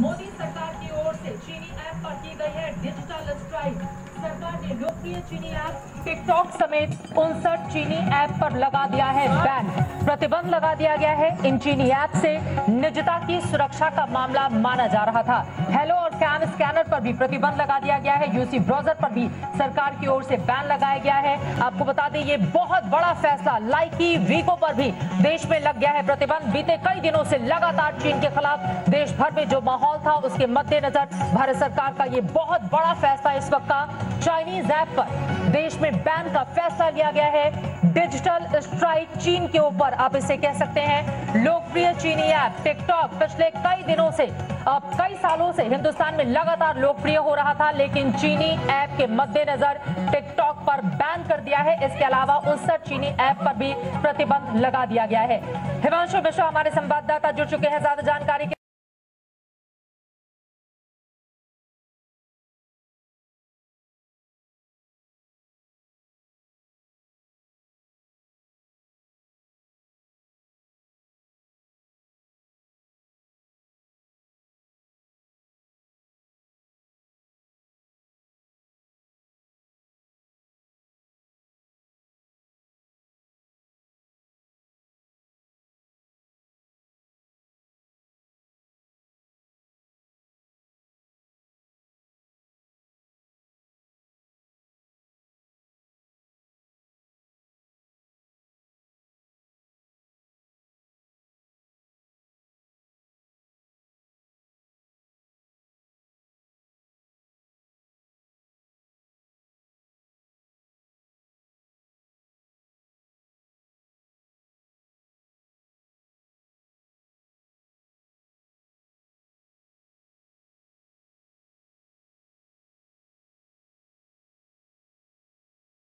मोदी सरकार की ओर से चीनी ऐप पर की गई है डिजिटल स्ट्राइक। सरकार ने लोकप्रिय चीनी ऐप टिकटॉक समेत 59 चीनी ऐप पर लगा दिया है बैन। प्रतिबंध लगा दिया गया है। इन चीनी ऐप से निजता की सुरक्षा का मामला माना जा रहा था। हेलो और कैम स्कैनर पर भी प्रतिबंध लगा दिया गया है। यूसी ब्राउजर पर भी सरकार की ओर से बैन लगाया गया है। आपको बता दें, ये बहुत बड़ा फैसला। लाइकी वीको पर भी देश में लग गया है प्रतिबंध। बीते कई दिनों से लगातार चीन के खिलाफ देश भर में जो माहौल था, उसके मद्देनजर भारत सरकार का ये बहुत बड़ा फैसला इस वक्त का चाइनीज ऐप पर देश में बैन का फैसला लिया गया है। डिजिटल स्ट्राइक चीन के ऊपर आप इसे कह सकते हैं। लोकप्रिय चीनी ऐप टिकटॉक पिछले कई दिनों से, कई सालों से हिंदुस्तान में लगातार लोकप्रिय हो रहा था, लेकिन चीनी ऐप के मद्देनजर टिकटॉक पर बैन कर दिया है। इसके अलावा 59 चीनी ऐप पर भी प्रतिबंध लगा दिया गया है। हिमांशु मिश्रा हमारे संवाददाता जुड़ चुके हैं ज्यादा जानकारी के